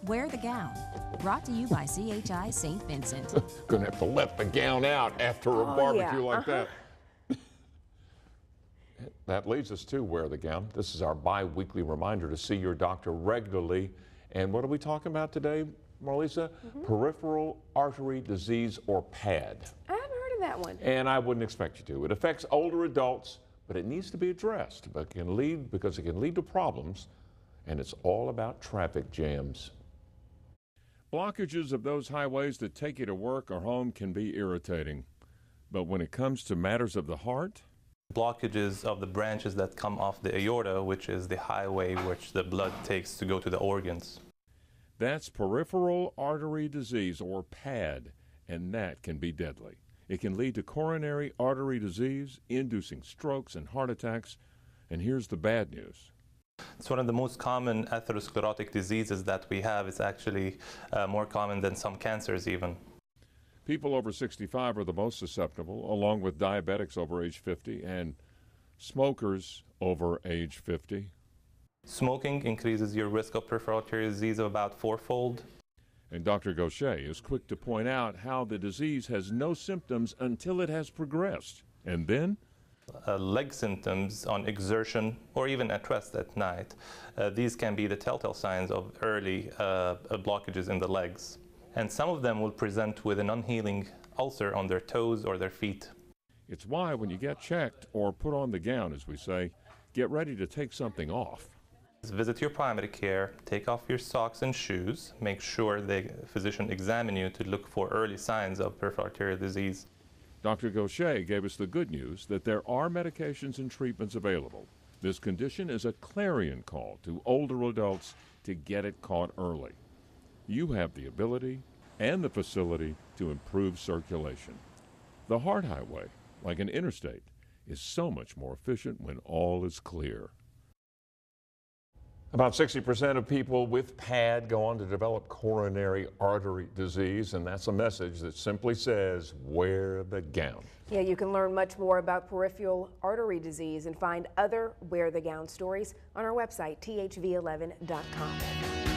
Wear the Gown. Brought to you by CHI St. Vincent. Gonna have to let the gown out after a barbecue like that. That leads us to Wear the Gown. This is our bi-weekly reminder to see your doctor regularly. And what are we talking about today, Marlisa? Peripheral artery disease, or PAD. I haven't heard of that one. And I wouldn't expect you to. It affects older adults, but it needs to be addressed because it can lead to problems, and it's all about traffic jams. Blockages of those highways that take you to work or home can be irritating. But when it comes to matters of the heart, blockages of the branches that come off the aorta, which is the highway which the blood takes to go to the organs. that's peripheral artery disease, or PAD, and that can be deadly. It can lead to coronary artery disease, inducing strokes and heart attacks. And here's the bad news. It's one of the most common atherosclerotic diseases that we have. It's actually more common than some cancers even. People over 65 are the most susceptible, along with diabetics over age 50 and smokers over age 50. Smoking increases your risk of peripheral artery disease about fourfold. And Dr. Ghosheh is quick to point out how the disease has no symptoms until it has progressed. And then? Leg symptoms on exertion or even at rest at night. These can be the telltale signs of early blockages in the legs. And some of them will present with an unhealing ulcer on their toes or their feet. It's why when you get checked, or put on the gown, as we say, get ready to take something off. Visit your primary care, take off your socks and shoes, make sure the physician examine you to look for early signs of peripheral arterial disease. Dr. Ghosheh gave us the good news that there are medications and treatments available. This condition is a clarion call to older adults to get it caught early. You have the ability and the facility to improve circulation. The heart highway, like an interstate, is so much more efficient when all is clear. About 60% of people with PAD go on to develop coronary artery disease, and that's a message that simply says, wear the gown. Yeah, you can learn much more about peripheral artery disease and find other Wear the Gown stories on our website, thv11.com.